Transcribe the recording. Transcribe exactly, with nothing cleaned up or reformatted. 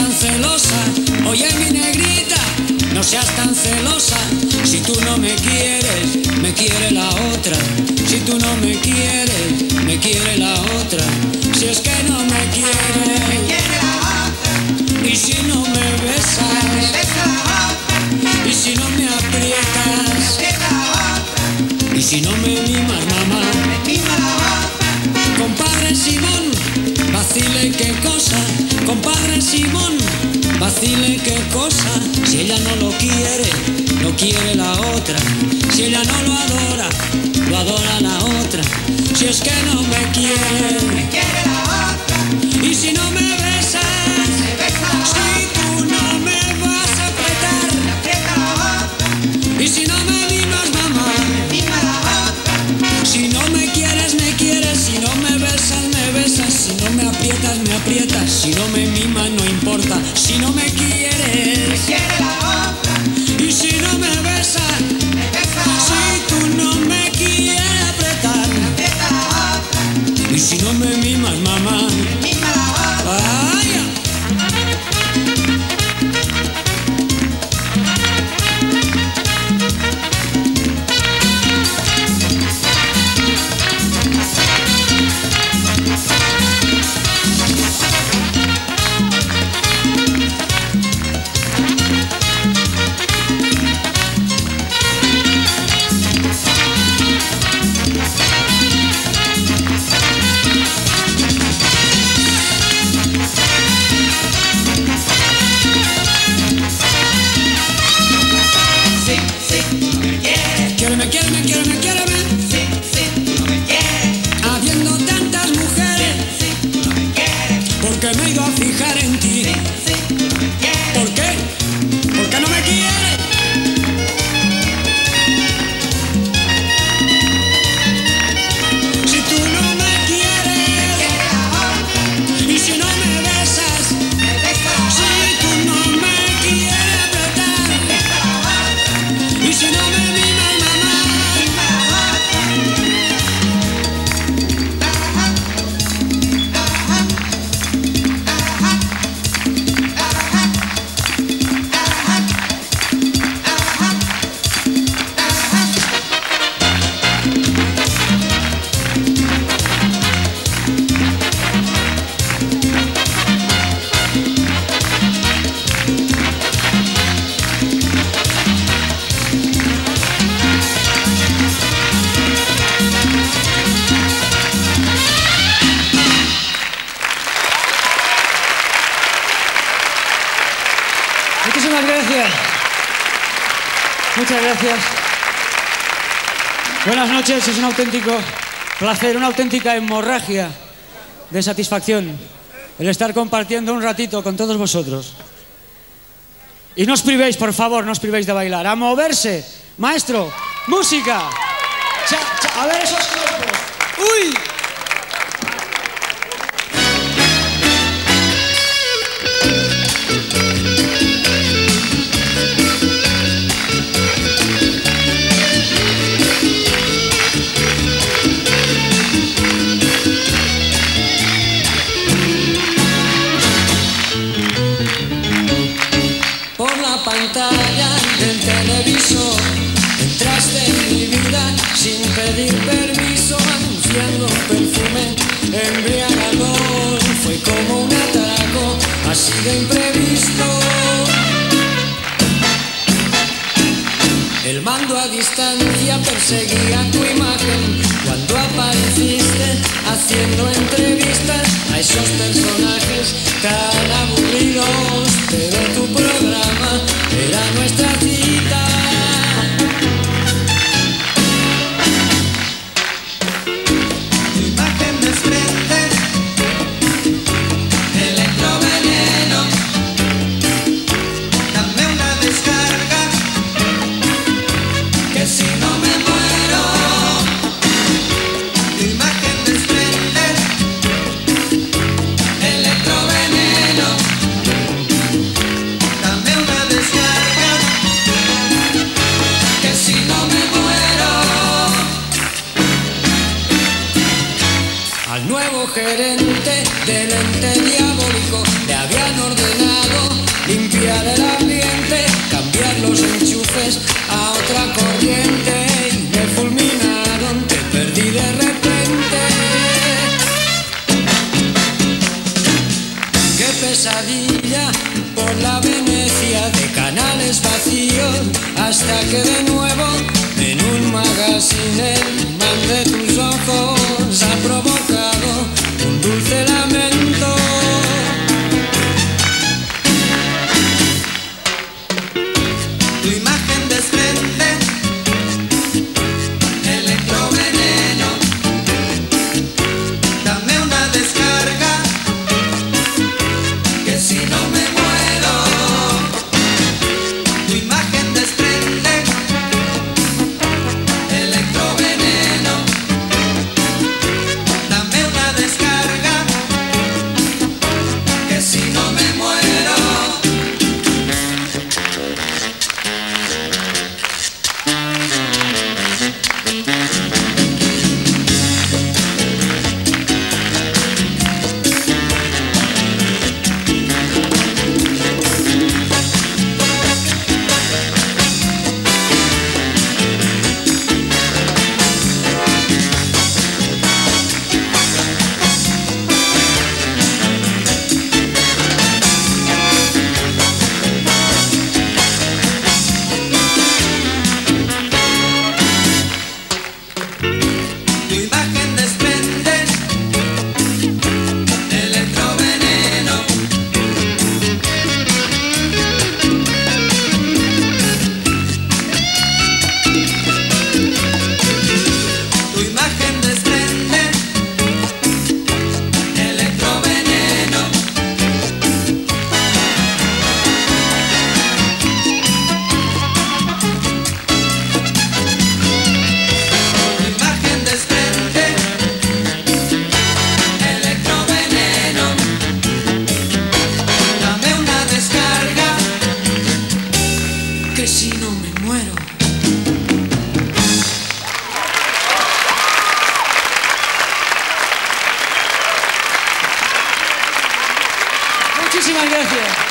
tan celosa. Oye, mi negrita, no seas tan celosa. Si tú no me quieres, me quiere la otra. Si tú no me quieres, me quiere la otra. Si es que no me quieres, me quiere la otra. Y si no me besas, me besa la otra. Y si no me aprietas, me aprieta la otra. Y si no me mimas, mamá, me mima la otra. compadre Simón, vacile qué cosa. Compadre Simón, vacile qué cosa. Si ella no lo quiere, lo quiere la otra. Si ella no lo adora, lo adora la otra. Si es que no me quiere, me quiere la otra. Y si no me besas, me besa la otra. si tú no me vas a apretar, me aprieta la otra. Y si no me mimas, mamá, me mima la otra. si no me quieres, me quieres. Si no me besas, me besas. Si no me aprietas, me aprietas. Si no me mimas, no importa. Si no me me quieres, quiere la otra. y si no me besas, me besa la si otra. tú no me quieres apretar, me aprieta la otra. y si no me mimas, mamá, me mima la otra. vaya. Sí, sí, tú no me quieres. Quiéreme, quiéreme, quiéreme, quiéreme. Sí, sí, tú no me quieres. Habiendo tantas mujeres, Sí, tú no me quieres. porque me he ido a fijar en ti. Sí, sí, tú no me quieres. ¿Por qué? Porque no me quieres. Si tú no me quieres, Quiere la otra. y si no me besas, Me besa la si tú no me quieres apretar, besa la otra. y si no me mimas, mamá, Mima la otra. Ajá. Ajá. Ajá. muchísimas gracias. Muchas gracias. Buenas noches, es un auténtico placer, una auténtica hemorragia de satisfacción el estar compartiendo un ratito con todos vosotros. Y no os privéis, por favor, no os privéis de bailar. ¡A moverse! Maestro, música. Cha, cha, a ver esos cuerpos. ¡Uy! Por la pantalla del televisor entraste en mi vida sin pedir permiso, anunciando un perfume embriagador. Fue como un atraco, así de imprevisto. El mando a distancia perseguía tu imagen cuando apareciste haciendo entrevistas a esos personajes tan aburridos. Pero tu programa era nuestra cita. Tu imagen desprende electroveneno. Dame una descarga, que si no me muero. Tu imagen desprende electroveneno. hasta que de nuevo en un magazine el imán de tus ojos ha provocado un dulce lamento. Tu imagen desprende electroveneno. Dame una descarga, que si no me muero. Tu imagen desprende electroveneno. Dame una descarga, que si no me muero. Tu imagen desprende electroveneno. Tu imagen desprende electroveneno. Tu imagen desprende electroveneno. Dame una descarga, Que si no me muero. Muchísimas gracias.